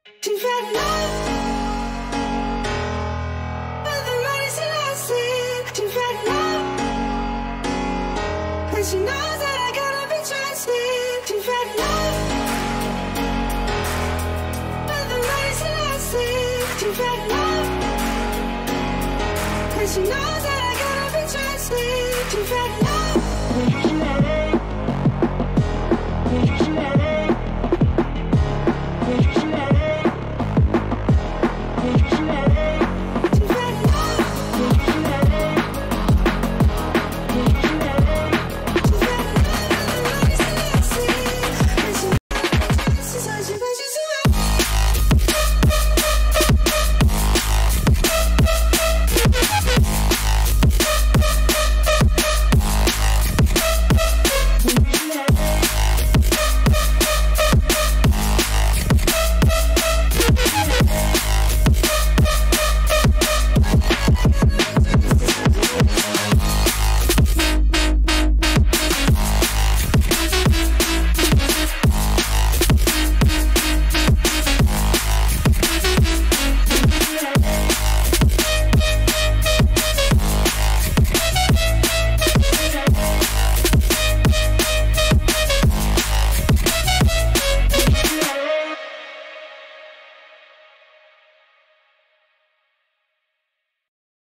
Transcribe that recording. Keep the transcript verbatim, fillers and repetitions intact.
She fell in love, but the money still lost it. She fell in love, and she knows that I gotta be trusted. She fell in love, but the money still lost it. She fell in love, and she knows that I gotta be trusted. She fell in love. We'll be right back.